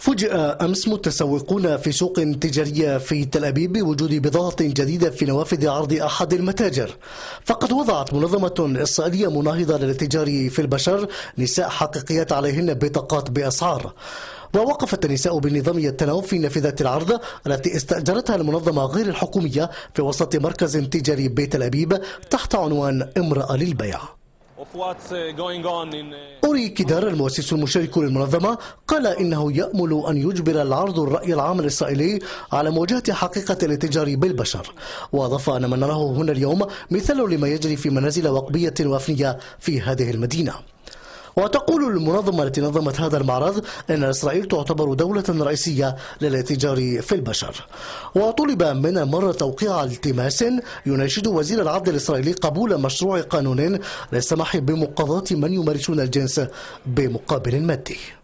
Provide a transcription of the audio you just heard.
فوجئ أمس متسوقون في سوق تجارية في تل أبيب بوجود بضاعة جديدة في نوافذ عرض أحد المتاجر، فقد وضعت منظمة إسرائيلية مناهضة للاتجار في البشر نساء حقيقيات عليهن بطاقات بأسعار. ووقفت النساء بنظام التناوب في نافذة العرض التي استأجرتها المنظمة غير الحكومية في وسط مركز تجاري بتل أبيب تحت عنوان امرأة للبيع. أوري كيدار المؤسس المشارك للمنظمة قال إنه يأمل أن يجبر العرض الرأي العام الإسرائيلي على مواجهة حقيقة الاتجار بالبشر، وأضاف أن ما نراه هنا اليوم مثال لما يجري في منازل وقبية وأفنية في هذه المدينة. وتقول المنظمة التي نظمت هذا المعرض أن إسرائيل تعتبر دولة رئيسية للاتجار في البشر. وطلب من المرة توقيع التماس يناشد وزير العدل الإسرائيلي قبول مشروع قانون للسماح بمقاضاة من يمارسون الجنس بمقابل مادي.